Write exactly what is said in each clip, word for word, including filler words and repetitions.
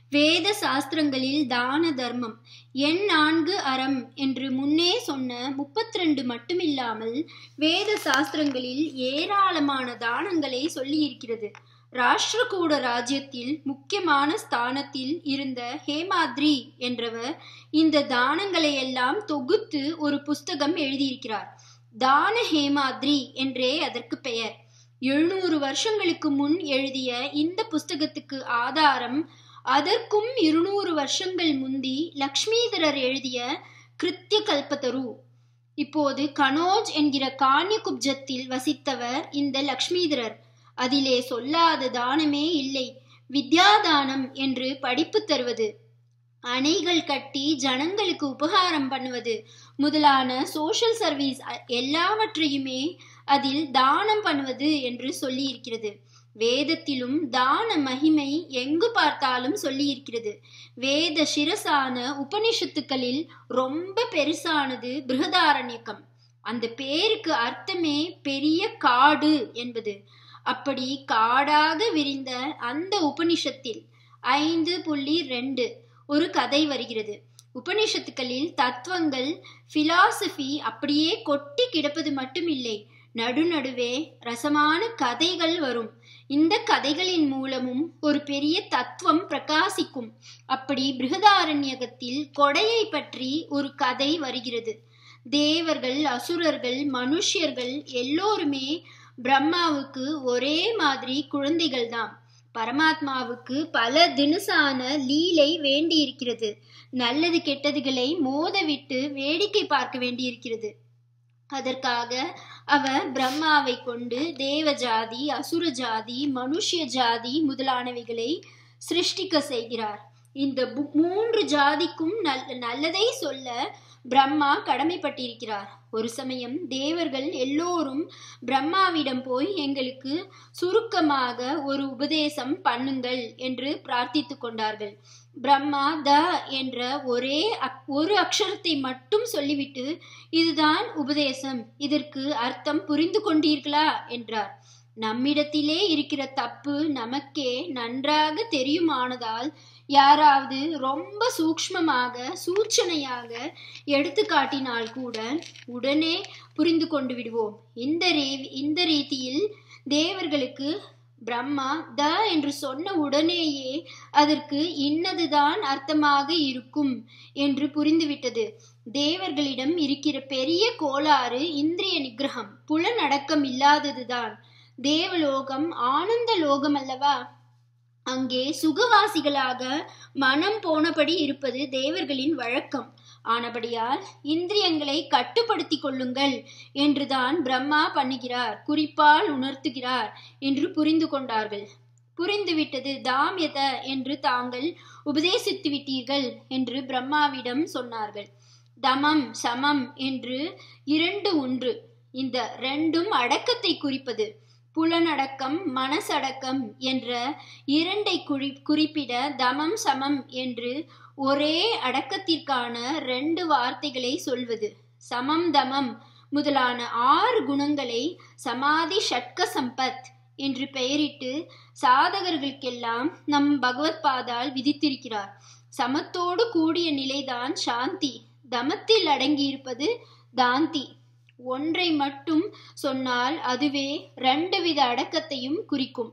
வேத சாஸ்திரங்களில் தான தர்மம் எண் நான்கு அறம் என்று முன்னே சொன்ன முப்பத்தி ரெண்டு மட்டுமில்லாமல் வேத சாஸ்திரங்களில் ஏராளமான தானங்களை சொல்லியிருக்கிறது. ராஷ்டிரகூட ராஜ்யத்தில் முக்கியமான ஸ்தானத்தில் இருந்த ஹேமாத்ரி என்றவர் இந்த தானங்களை எல்லாம் தொகுத்து ஒரு புஸ்தகம் எழுதியிருக்கிறார். தான ஹேமாத்ரி என்றே அதற்கு பெயர். எழுநூறு வருஷங்களுக்கு முன் எழுதிய இந்த புஸ்தகத்துக்கு ஆதாரம் அதற்கும் இருநூறு வருஷங்கள் முந்தி லக்ஷ்மீதரர் எழுதிய கிருத்திய கல்பத்தரு. இப்போது கனோஜ் என்கிற கான்யகுப்ஜத்தில் வசித்தவர் இந்த லக்ஷ்மீதரர். அதிலே சொல்லாத தானமே இல்லை. வித்யாதானம் என்று படிப்பு தருவது, அணைகள் கட்டி ஜனங்களுக்கு உபகாரம் பண்ணுவது முதலான சோஷியல் சர்வீஸ் எல்லாவற்றையுமே அதில் தானம் பண்ணுவது என்று சொல்லி இருக்கிறது. வேதத்திலும் தான மகிமை எங்கு பார்த்தாலும் சொல்லி இருக்கிறது. வேத சிரசான உபனிஷத்துக்களில் ரொம்ப பெருசானது பிருஹதாரண்யகம். அந்த பேருக்கு அர்த்தமே பெரிய காடு என்பது. அப்படி காடாக விரிந்த அந்த உபனிஷத்தில் ஐந்து புள்ளி ரெண்டு ஒரு கதை வருகிறது. உபனிஷத்துக்களில் தத்துவங்கள், பிலாசபி அப்படியே கொட்டி கிடப்பது மட்டும் இல்லை, நடுநடுவே ரசமான கதைகள் வரும். இந்த கதைகளின் மூலமும் ஒரு பெரிய தத்துவம் பிரகாசிக்கும். அப்படி பிருஹதாரண்யகத்தில் கொடையை பற்றி ஒரு கதை வருகிறது. தேவர்கள், அசுரர்கள், மனுஷியர்கள் எல்லோருமே பிரம்மாவுக்கு ஒரே மாதிரி குழந்தைகள் தான். பரமாத்மாவுக்கு பல தினசான லீலை வேண்டி இருக்கிறது. நல்லது கெட்டதுகளை மோதவிட்டு வேடிக்கை பார்க்க வேண்டியிருக்கிறது. அதற்காக அவர் பிரம்மாவை கொண்டு தேவ ஜாதி, அசுர ஜாதி, மனுஷிய ஜாதி முதலானவைகளை சிருஷ்டிக்க செய்கிறார். இந்த மூன்று ஜாதிக்கும் நல் நல்லதை சொல்ல பிரம்மா கடமைப்பட்டிருக்கிறார். ஒரு சமயம் தேவர்கள் எல்லோரும் பிரம்மாவிடம் போய் எங்களுக்கு சுருக்கமாக ஒரு உபதேசம் பண்ணுங்கள் என்று பிரார்த்தித்து கொண்டார்கள். பிரம்மா த என்ற ஒரே ஒரு அக்ஷரத்தை மட்டும் சொல்லிவிட்டு, இதுதான் உபதேசம், இதற்கு அர்த்தம் புரிந்து கொண்டீர்களா என்றார். நம்மிடத்திலே இருக்கிற தப்பு நமக்கே நன்றாக தெரியுமானதால் யாராவது ரொம்ப சூக்ஷ்மமாக சூச்சனையாக எடுத்து காட்டினால் கூட உடனே புரிந்து கொண்டு விடுவோம். இந்த ரே இந்த ரீதியில் தேவர்களுக்கு பிரம்மா த என்று சொன்ன உடனேயே அதற்கு இன்னதுதான் அர்த்தமாக இருக்கும் என்று புரிந்துவிட்டது. தேவர்களிடம் இருக்கிற பெரிய கோளாறு இந்திரிய நிகிரகம், புலனடக்கம் இல்லாததுதான். தேவலோகம் ஆனந்த லோகம் அல்லவா? அங்கே சுகவாசிகளாக மனம் போனபடி இருப்பது தேவர்களின் வழக்கம். ஆனபடியால் இந்திரியங்களை கட்டுப்படுத்தி கொள்ளுங்கள் என்றுதான் பிரம்மா பண்ணுகிறார், குறிப்பால் உணர்த்துகிறார் என்று புரிந்து கொண்டார்கள். புரிந்துவிட்டது, தாம்யத என்று தாங்கள் உபதேசித்து விட்டீர்கள் என்று பிரம்மாவிடம் சொன்னார்கள். தமம் சமம் என்று இரண்டு ஒன்று. இந்த ரெண்டும் அடக்கத்தை குறிப்பது. புலனடக்கம், மனசடக்கம் என்ற இரண்டை குறி குறிப்பிட தமம் சமம் என்று ஒரே அடக்கத்திற்கான ரெண்டு வார்த்தைகளை சொல்வது. சமம் தமம் முதலான ஆறு குணங்களை சமாதி ஷட்க சம்பத் என்று பெயரிட்டு சாதகர்களுக்கெல்லாம் நம் பகவத் பாதால் விதித்திருக்கிறார். சமத்தோடு கூடிய நிலைதான் சாந்தி. தமத்தில் அடங்கியிருப்பது தாந்தி. ஒன்றை மட்டும் சொன்னால் அதுவே ரெண்டு வித அடக்கத்தையும் குறிக்கும்.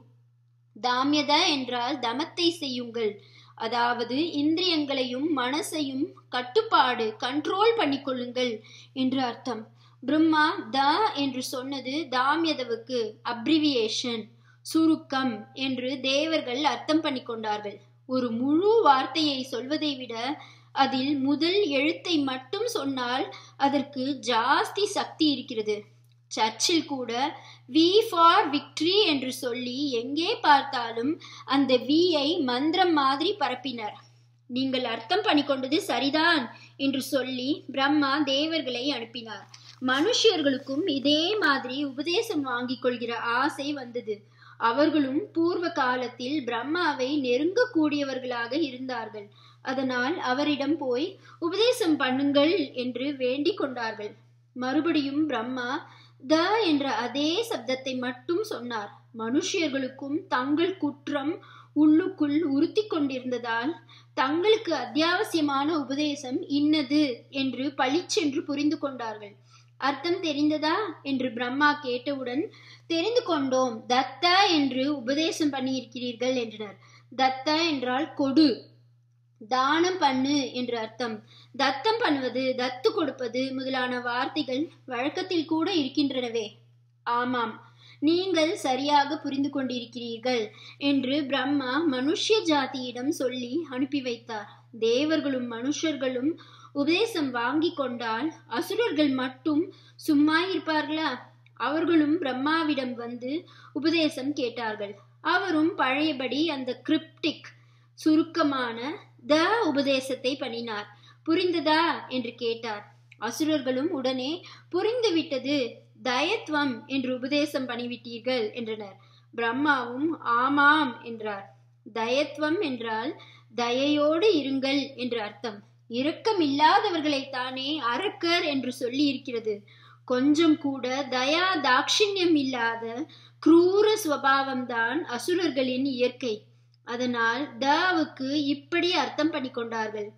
தாம்யத என்றால் தமத்தை செய்யுங்கள், அதாவது இந்திரியங்களையும் மனசையும் கட்டுப்பாடு, கண்ட்ரோல் பண்ணிக்கொள்ளுங்கள் என்று அர்த்தம். பிரம்மா த என்று சொன்னது தாம்யதவுக்கு அப்ரிவியேஷன், சுருக்கம் என்று தேவர்கள் அர்த்தம் பண்ணி கொண்டார்கள். ஒரு முழு வார்த்தையை சொல்வதை விட அதில் முதல் எழுத்தை மட்டும் சொன்னால் அதற்கு ஜாஸ்தி சக்தி இருக்கிறது. சர்ச்சில் கூட வி ஃபார் விக்டரி என்று சொல்லி எங்கே பார்த்தாலும் அந்த வியை மந்திரம் மாதிரி பரப்பினர். நீங்கள் அர்த்தம் பண்ணிக்கொண்டது சரிதான் என்று சொல்லி பிரம்மா தேவர்களை அனுப்பினார். மனுஷியர்களுக்கும் இதே மாதிரி உபதேசம் வாங்கிக் கொள்கிற ஆசை வந்தது. அவர்களும் பூர்வ காலத்தில் பிரம்மாவை நெருங்கக்கூடியவர்களாக இருந்தார்கள். அதனால் அவரிடம் போய் உபதேசம் பண்ணுங்கள் என்று வேண்டிக் கொண்டார்கள். மறுபடியும் பிரம்மா த என்ற அதே சப்தத்தை மட்டும் சொன்னார். மனுஷியர்களுக்கும் தங்கள் குற்றம் உள்ளுக்குள் உறுத்தி கொண்டிருந்ததால் தங்களுக்கு அத்தியாவசியமான உபதேசம் இன்னது என்று பளிச்சென்று புரிந்து கொண்டார்கள். அர்த்தம் தெரிந்ததா என்று பிரம்மா கேட்டவுடன், தெரிந்து கொண்டோம், தத்தா என்று உபதேசம் பண்ணியிருக்கிறீர்கள் என்றனர். தத்தா என்றால் கொடு, தானம் பண்ணு என்று அர்த்தம். தத்தம் பண்ணுவது, தத்து கொடுப்பது முதலான வார்த்தைகள் வழக்கத்தில் கூட இருக்கின்றனவே. ஆமாம், நீங்கள் சரியாக புரிந்து கொண்டிருக்கிறீர்கள் என்று பிரம்மா மனுஷ்ய ஜாதியிடம் சொல்லி அனுப்பி வைத்தார். தேவர்களும் மனுஷர்களும் உபதேசம் வாங்கி கொண்டால் அசுரர்கள் மட்டும் சும்மா இருப்பார்களா? அவர்களும் பிரம்மாவிடம் வந்து உபதேசம் கேட்டார்கள். அவரும் பழையபடி அந்த கிரிப்டிக் சுருக்கமான த உபதேசத்தை பண்ணினார். புரிந்ததா என்று கேட்டார். அசுரர்களும் உடனே புரிந்துவிட்டது, தயத்வம் என்று உபதேசம் பண்ணிவிட்டீர்கள் என்றனர். பிரம்மாவும் ஆமாம் என்றார். தயத்வம் என்றால் தயையோடு இருங்கள் என்று அர்த்தம். இரக்கம் இல்லாதவர்களைத்தானே அரக்கர் என்று சொல்லி இருக்கிறது. கொஞ்சம் கூட தயா தாட்சிண்யம் இல்லாத குரூர சுபாவம்தான் அசுரர்களின் இயற்கை. அதனால் தாவுக்கு இப்படி அர்த்தம் பண்ணி கொண்டார்கள்.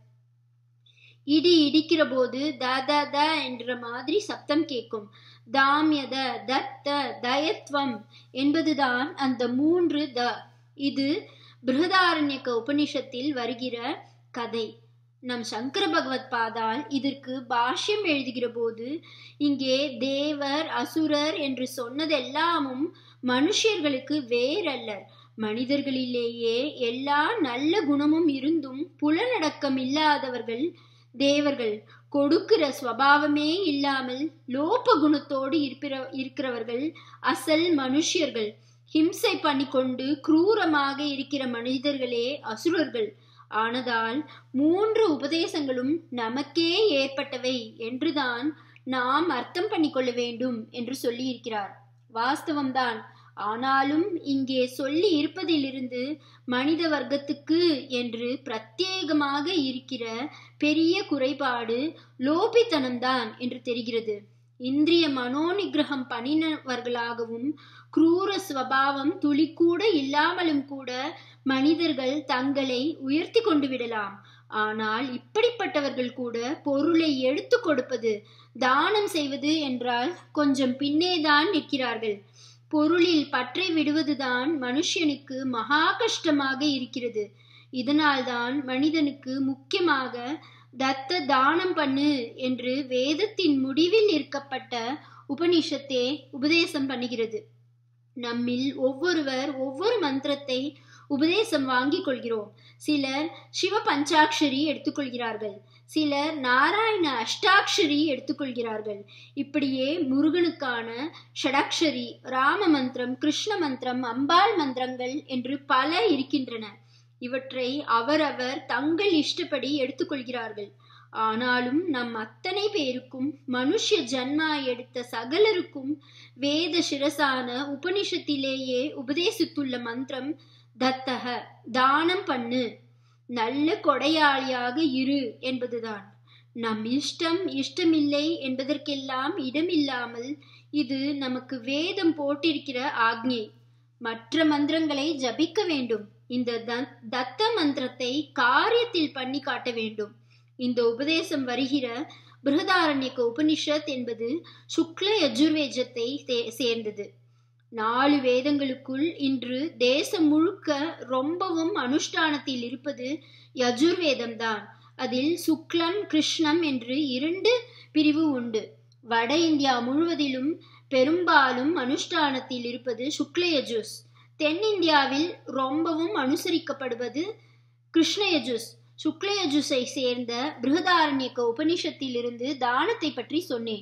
இடி இடிக்கிற போது த த த என்ற மாதிரி சப்தம் கேட்கும். தாமியத, தத்த, தயத்வம் என்பதுதான் அந்த மூன்று த. இது பிருஹதாரண்யக உபனிஷத்தில் வருகிற கதை. நம் சங்கர பகவத் பாதால் இதற்கு பாஷ்யம் எழுதுகிற போது இங்கே தேவர் அசுரர் என்று சொன்னதெல்லாமும் மனுஷர்களுக்கு வேறல்லர். மனிதர்களிலேயே எல்லா நல்ல குணமும் இருந்தும் புலனடக்கம் இல்லாதவர்கள் தேவர்கள். கொடுக்கிற ஸ்வபாவமே இல்லாமல் லோப குணத்தோடு இருப்பிற இருக்கிறவர்கள் அசல் மனுஷர்கள். ஹிம்சை பண்ணி கொண்டு குரூரமாக இருக்கிற மனிதர்களே அசுரர்கள். ஆனதால் மூன்று உபதேசங்களும் நமக்கே ஏற்பட்டவை என்றுதான் நாம் அர்த்தம் பண்ணி கொள்ள வேண்டும் என்று சொல்லி இருக்கிறார். வாஸ்தவம்தான். ஆனாலும் இங்கே சொல்லி இருப்பதிலிருந்து மனித வர்க்கத்துக்கு என்று பிரத்யேகமாக இருக்கிற பெரிய குறைபாடு லோபித்தனம்தான் என்று தெரிகிறது. இந்திரிய மனோநிகிரகம் பண்ணினவர்களாகவும் குரூர ஸ்வபாவம் துளி கூட இல்லாமலும் கூட மனிதர்கள் தங்களை உயர்த்தி கொண்டு விடலாம். ஆனால் இப்படிப்பட்டவர்கள் கூட பொருளை எடுத்து கொடுப்பது, தானம் செய்வது என்றால் கொஞ்சம் பின்னேதான் நிற்கிறார்கள். பொருளில் பற்றை விடுவதுதான் மனுஷனுக்கு மகா கஷ்டமாக இருக்கிறது. இதனால்தான் மனிதனுக்கு முக்கியமாக தத்த தானம் பண்ணு என்று வேதத்தின் முடிவில் இருக்கப்பட்ட உபனிஷத்தே உபதேசம் பண்ணுகிறது. நம்மில் ஒவ்வொருவர் ஒவ்வொரு மந்திரத்தை உபதேசம் வாங்கிக் கொள்கிறோம். சிலர் சிவ பஞ்சாட்சரி எடுத்துக்கொள்கிறார்கள், சிலர் நாராயண அஷ்டாட்சரி எடுத்துக்கொள்கிறார்கள். இப்படியே முருகனுக்கான ஷடாட்சரி, ராம மந்திரம், கிருஷ்ண மந்திரம், அம்பாள் மந்திரங்கள் என்று பல இருக்கின்றன. இவற்றை அவரவர் தங்கள் இஷ்டப்படி எடுத்துக்கொள்கிறார்கள். ஆனாலும் நம் அத்தனை பேருக்கும் மனுஷ ஜன்மா எடுத்த சகலருக்கும் வேத சிரசான உபனிஷத்திலேயே உபதேசித்துள்ள மந்திரம் தத்தக, தானம் பண்ணு, நல்ல கொடையாளியாக இரு என்பதுதான். நம் இஷ்டம் இஷ்டமில்லை என்பதற்கெல்லாம் இடமில்லாமல் இது நமக்கு வேதம் போட்டிருக்கிற ஆக்ஞை. மற்ற மந்திரங்களை ஜபிக்க வேண்டும். இந்த தத்த மந்திரத்தை காரியத்தில் பண்ணி காட்ட வேண்டும். இந்த உபதேசம் வருகிற பிருஹதாரண்யக உபனிஷத் என்பது சுக்ல யஜுர்வேதத்தை சேர்ந்தது. நாலு வேதங்களுக்குள் இன்று தேசம் முழுக்க ரொம்பவும் அனுஷ்டானத்தில் இருப்பது யஜுர்வேதம்தான். அதில் சுக்லம் கிருஷ்ணம் என்று இரண்டு பிரிவு உண்டு. வட இந்தியா முழுவதிலும் பெரும்பாலும் அனுஷ்டானத்தில் இருப்பது சுக்லயஜுஸ். தென்னிந்தியாவில் ரொம்பவும் அனுசரிக்கப்படுவது கிருஷ்ணயஜுஸ். சுக்லயஜுஸை சேர்ந்த பிருஹதாரண்யக உபனிஷத்தில் இருந்து தானத்தை பற்றி சொன்னேன்.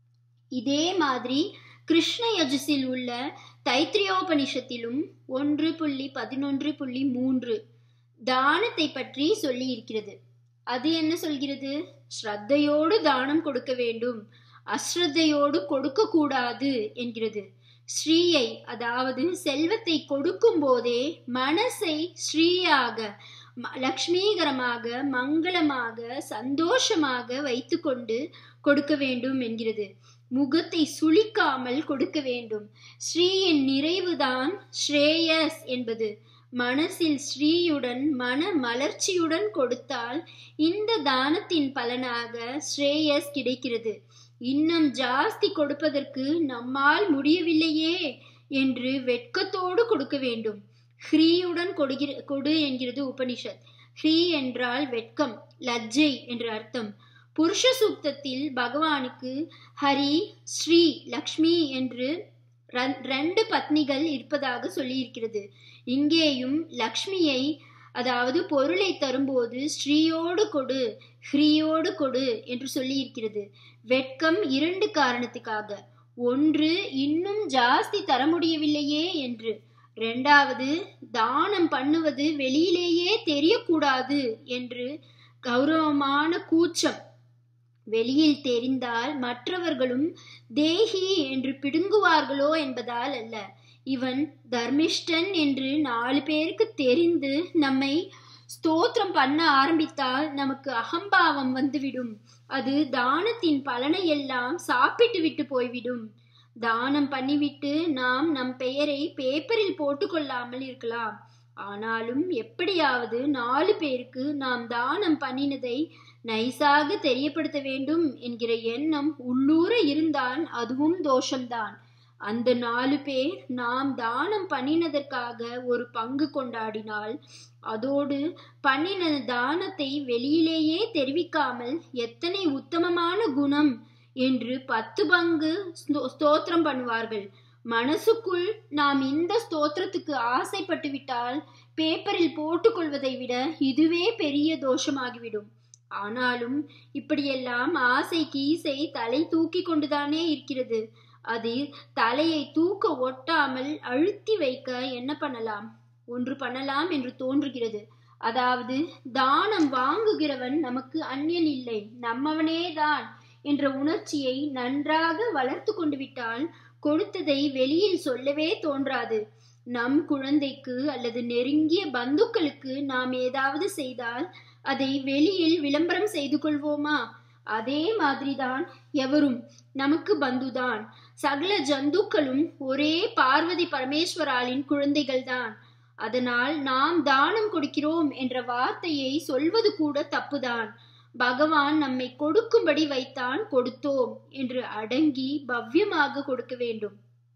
இதே மாதிரி கிருஷ்ண யஜுஸில் உள்ள தைத்திரியோபனிஷத்திலும் ஒன்று புள்ளி பதினொன்று புள்ளி மூன்று தானத்தை பற்றி சொல்லி இருக்கிறது. அது என்ன சொல்கிறது? ஸ்ரத்தையோடு தானம் கொடுக்க வேண்டும், அஸ்ரத்தையோடு கொடுக்க கூடாது என்கிறது. ஸ்ரீயை, அதாவது செல்வத்தை கொடுக்கும் போதே மனசை ஸ்ரீயாக, லக்ஷ்மீகரமாக, மங்களமாக, சந்தோஷமாக வைத்து கொண்டு கொடுக்க வேண்டும் என்கிறது. முகத்தை சுளிக்காமல் கொடுக்க வேண்டும். ஸ்ரீயின் நிறைவுதான் ஸ்ரேயஸ் என்பது. மனசில் ஸ்ரீயுடன் மன மலர்ச்சியுடன் கொடுத்தால் இந்த தானத்தின் பலனாக ஸ்ரேயஸ் கிடைக்கிறது. இன்னும் ஜாஸ்தி கொடுப்பதற்கு நம்மால் முடியவில்லையே என்று வெட்கத்தோடு கொடுக்க வேண்டும். ஹ்ரீயுடன் கொடுகிற கொடு என்கிறது உபனிஷத். ஹ்ரீ என்றால் வெட்கம், லஜ்ஜை என்று அர்த்தம். புருஷ சூக்தத்தில் பகவானுக்கு ஹரி, ஸ்ரீ, லக்ஷ்மி என்று ரெண்டு பத்னிகள் இருப்பதாக சொல்லியிருக்கிறது. இங்கேயும் லக்ஷ்மியை, அதாவது பொருளை தரும்போது ஸ்ரீயோடு கொடு, ஹ்ரீயோடு கொடு என்று சொல்லியிருக்கிறது. வெட்கம் இரண்டு காரணத்துக்காக. ஒன்று, இன்னும் ஜாஸ்தி தர முடியவில்லையே என்று. இரண்டாவது, தானம் பண்ணுவது வெளியிலேயே தெரியக்கூடாது என்று கௌரவமான கூச்சம். வெளியில் தெரிந்தால் மற்றவர்களும் தேஹி என்று பிடுங்குவார்களோ என்பதால் அல்ல. இவன் தர்மிஷ்டன் என்று நாலு பேருக்கு தெரிந்து நம்மை ஸ்தோத்திரம் பண்ண ஆரம்பித்தால் நமக்கு அகம்பாவம் வந்துவிடும். அது தானத்தின் பலனை எல்லாம் சாப்பிட்டு விட்டு போய்விடும். தானம் பண்ணிவிட்டு நாம் நம் பெயரை பேப்பரில் போட்டு கொள்ளாமல் இருக்கலாம். ஆனாலும் எப்படியாவது நாலு பேருக்கு நாம் தானம் பண்ணினதை நைசாக தெரியப்படுத்த வேண்டும் என்கிற எண்ணம் உள்ளூர இருந்தால் அதுவும் தோஷம்தான். அந்த நாலு பேர் நாம் தானம் பண்ணினதற்காக ஒரு பங்கு கொண்டாடினால், அதோடு பண்ணின தானத்தை வெளியிலேயே தெரிவிக்காமல் எத்தனை உத்தமமான குணம் என்று பத்து பங்கு ஸ்தோத்திரம் பண்ணுவார்கள். மனசுக்குள் நாம் இந்த ஸ்தோத்திரத்துக்கு ஆசைப்பட்டு விட்டால் பேப்பரில் போட்டுக்கொள்வதை விட இதுவே பெரிய தோஷமாகிவிடும். ஆனாலும் இப்படியெல்லாம் ஆசை கீசை தலை தூக்கி கொண்டுதானே இருக்கிறது. அது தலையை தூக்க ஒட்டாமல் அழுத்தி வைக்க என்ன பண்ணலாம்? ஒன்று பண்ணலாம் என்று தோன்றுகிறது. அதாவது தானம் வாங்குகிறவன் நமக்கு அந்நியன் இல்லை, நம்மவனேதான் என்ற உணர்ச்சியை நன்றாக வளர்த்து கொண்டு விட்டால் கொடுத்ததை வெளியில் சொல்லவே தோன்றாது. நம் குழந்தைக்கு அல்லது நெருங்கிய பந்துக்களுக்கு நாம் ஏதாவது செய்தால் அதை வெளியில் விளம்பரம் செய்து கொள்வோமா? அதே மாதிரிதான் எவரும் நமக்கு பந்துதான். சகல ஜந்துக்களும் ஒரே பார்வதி பரமேஸ்வராலின் குழந்தைகள் தான். அதனால் நாம் தானம் கொடுக்கிறோம் என்ற வார்த்தையை சொல்வது கூட தப்புதான். பகவான் நம்மை கொடுக்கும்படி வைத்தான், கொடுத்தோம் என்று அடங்கி பவ்யமாக கொடுக்க வேண்டும்.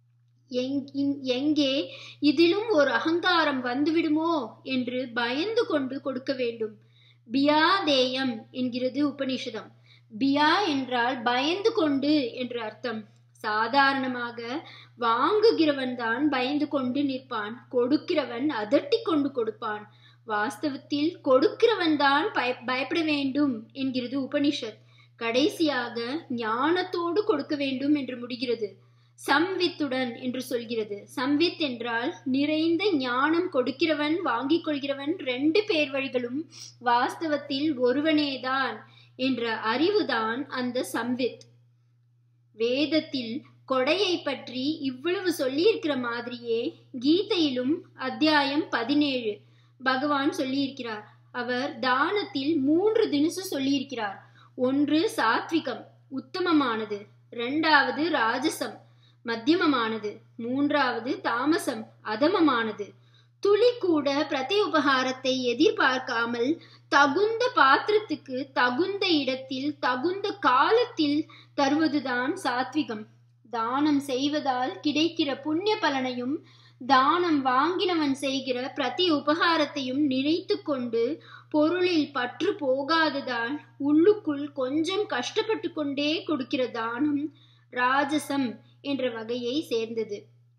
எங்கே இதிலும் ஒரு அகங்காரம் வந்துவிடுமோ என்று பயந்து கொண்டு கொடுக்க வேண்டும். பியாதேயம் என்கிறது உபனிஷதம். பியா என்றால் பயந்து கொண்டு என்று அர்த்தம். சாதாரணமாக வாங்குகிறவன் தான் பயந்து கொண்டு நிற்பான், கொடுக்கிறவன் அதட்டி கொண்டு கொடுப்பான். வாஸ்தவத்தில் கொடுக்கிறவன் தான் பய பயப்பட வேண்டும் என்கிறது உபனிஷத். கடைசியாக ஞானத்தோடு கொடுக்க வேண்டும் என்று முடிகிறது. சம்வித்துடன் என்று சொல்கிறது. சம்வித் என்றால் நிறைந்த ஞானம். கொடுக்கிறவன் வாங்கிக் கொள்கிறவன் ரெண்டு பேர் வழிகளும் வாஸ்தவத்தில் ஒருவனேதான் என்ற அறிவுதான் அந்த சம்வித். வேதத்தில் கொடையை பற்றி இவ்வளவு சொல்லியிருக்கிற மாதிரியே கீதையிலும் அத்தியாயம் பதினேழு பகவான் சொல்லியிருக்கிறார். அவர் தானத்தில் மூன்று தினசு சொல்லியிருக்கிறார். ஒன்று சாத்விகம், உத்தமமானது. இரண்டாவது ராஜசம், மத்தியமமானது. மூன்றாவது தாமசம், அதமமானது. துளி கூட பிரதி உபகாரத்தை எதிர்பார்க்காமல் தகுந்த பாத்திரத்துக்கு தகுந்த இடத்தில் தகுந்த காலத்தில் தருவதுதான் சாத்விகம். தானம் செய்வதால் கிடைக்கிற புண்ணிய பலனையும் தானம் வாங்கினவன் செய்கிற பிரதி உபகாரத்தையும் நினைத்து கொண்டு பொருளில் பற்று போகாததால் உள்ளுக்குள் கொஞ்சம் கஷ்டப்பட்டு கொண்டே கொடுக்கிற தானம் ராஜசம் என்ற வகையை சேர்ந்தது.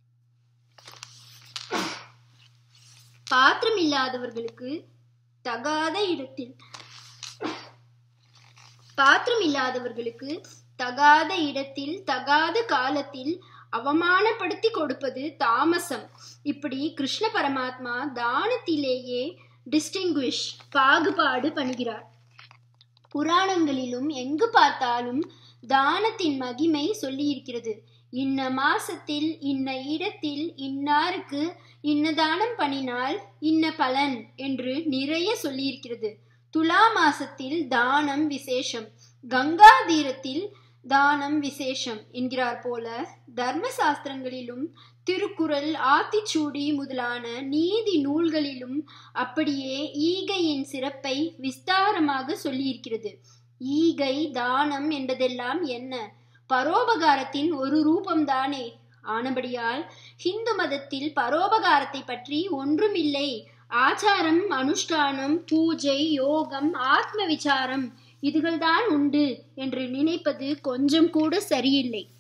பாத்திரம் இல்லாதவர்களுக்கு தகாத இடத்தில் பாத்திரம் இல்லாதவர்களுக்கு தகாத இடத்தில் தகாத காலத்தில் அவமானப்படுத்தி கொடுப்பது தாமசம். இப்படி கிருஷ்ண பரமாத்மா தானத்திலேயே டிஸ்டிங்விஷ் பாகுபாடு பண்ணுகிறார். புராணங்களிலும் எங்கு பார்த்தாலும் தானத்தின் மகிமை சொல்லி இருக்கிறது. இன்ன மாசத்தில் இன்ன இடத்தில் இன்னாருக்கு இன்ன தானம் பண்ணினால் இன்ன பலன் என்று நிறைய சொல்லியிருக்கிறது. துலா மாசத்தில் தானம் விசேஷம், கங்கா தீரத்தில் தானம் விசேஷம் என்கிறார் போல தர்ம சாஸ்திரங்களிலும் திருக்குறள், ஆத்திச்சூடி முதலான நீதி நூல்களிலும் அப்படியே ஈகையின் சிறப்பை விஸ்தாரமாக சொல்லியிருக்கிறது. ஈகை, தானம் என்பதெல்லாம் என்ன? பரோபகாரத்தின் ஒரு ரூபம்தானே. ஆனபடியால் ஹிந்து மதத்தில் பரோபகாரத்தை பற்றி ஒன்றுமில்லை, ஆச்சாரம், அனுஷ்டானம், பூஜை, யோகம், ஆத்ம விசாரம் இதுகள்தான் உண்டு என்று நினைப்பது கொஞ்சம் கூட சரியில்லை.